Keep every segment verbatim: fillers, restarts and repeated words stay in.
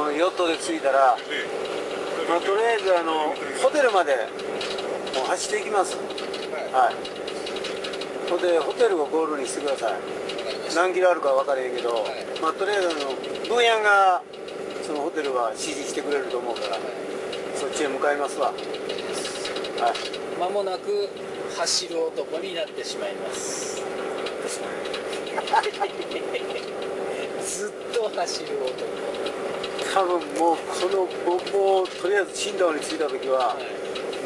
のヨットで着いたら、まあ、とりあえずあのホテルまでもう走っていきます。はい。ほんでホテルをゴールにしてください。何キロあるか分からへんけど、はい、まあとりあえずあのブーヤンがそのホテルは指示してくれると思うから、はい、そっちへ向かいますわ。はい。 間もなく走る男になってしまいます。ずっと走る男。 多分もうこのもうとりあえず新道に着いた時は、はい、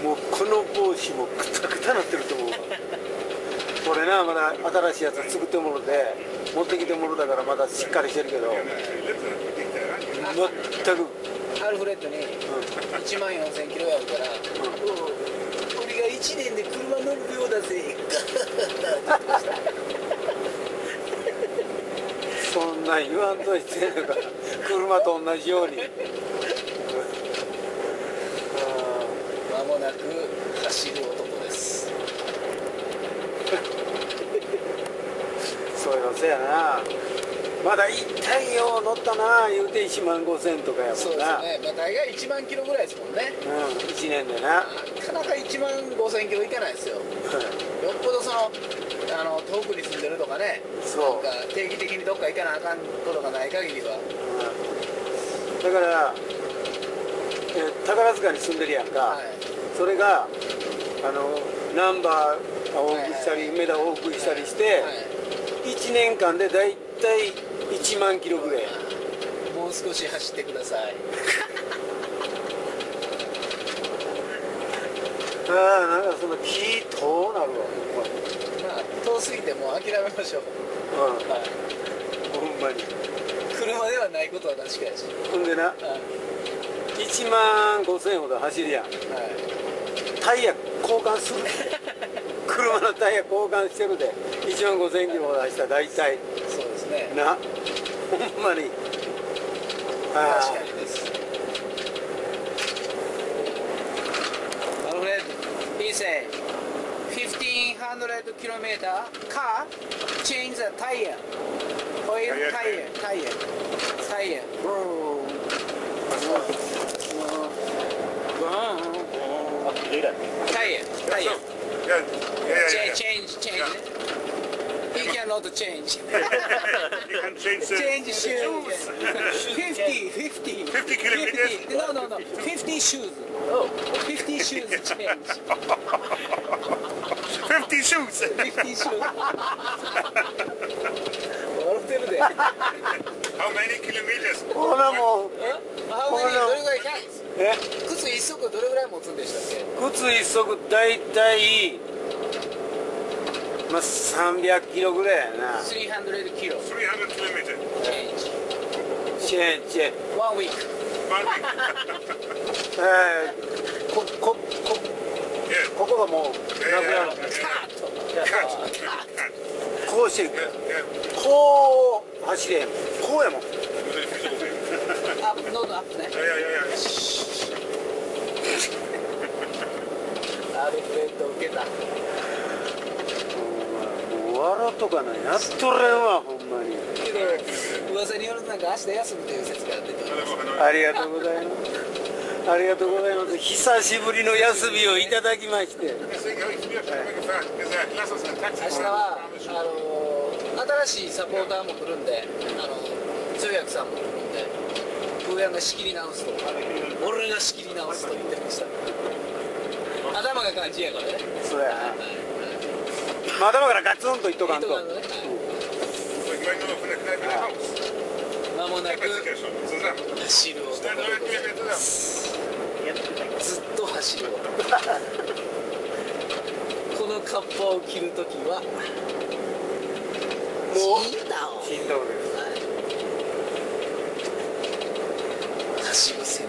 もうこの帽子もくたくたなってると思うわ。これな、まだ新しいやつ作ってもろて持ってきてもろたからまだしっかりしてるけど、全くアルフレッドにいちまんよんせんキロやるから、うん、俺がいちねんで車乗るようだぜ。 そんなん言わんといてんのか。車と同じように。 間もなく走る男です。 そういうのせやな。まだ一体よう乗ったな言うていちまんごせんとかやもんな。 そうですね。まあ大概いちまんキロぐらいですもんね。 うん、いちねんでな。なかなかいちまんごせんキロいかないですよ。よっぽどそのあの遠くに住んでるとかね。そう。なんか定期的にどっか行かなあかんことがない限りは。 うん、だからえ宝塚に住んでるやんか。はい、それがあのナンバーを往復したり、梅田を往復したりして、はい、いちねんかんでだいたいいちまんキロぐらい。 もう少し走ってください。 ああ、なんかその気遠なるわ。 まあ遠すぎてもう諦めましょう。うん、はい、 ほんまに車ではないことは確かやし。 ほんでな、はい、いちまんごせんほど走るやん、はい、タイヤ交換する。車のタイヤ交換してるでいちまんごせんキロほど走ったら大体そうですね。 な、ほんまにあ確かにです。アルフレッド、he said fifteen hundred kilometer car change the tire, oil tire, tire, tire, bro. Tire, tire. Change, change, change. He cannot change. He can change the Change shoes. Fifty, fifty. Fifty kilometers. No, no, no. Fifty shoes. Oh, fifty shoes change. Fifty shoes. Fifty shoes. 笑ってるで。 How many kilometers? ほらもう How many? どれぐらいかい？ え靴一足どれぐらい持つんでしたっけ？ 靴一足大体まあさんびゃくキロぐらいやな。 three hundredキロ。 three hundred kilometers. Change. チェンチェン One week. One week. えー、こここ Yeah. ここがもうなくなる。こうしてこう走れへん。こうやもん。 アップ、ノートアップね。 いやいやいや。 アルフレッド受けた。 もう笑っとかない。やっとれんわほんまに。 けど噂によるとなんか明日休みという説が出ております。 ありがとうございます。ありがとうございます。久しぶりの休みをいただきまして。 明日はあの新しいサポーターも来るんで、あの通訳さんも来るんで、ブーヤンが仕切り直すと、俺が仕切り直すと言ってました。頭が肝心やからね。 そうやな。まあ頭からガツンといっとかんと。 間もなく走る男でございます。ずっと走る男。このカッパを着るときはもうチンタオチンタオです。 走る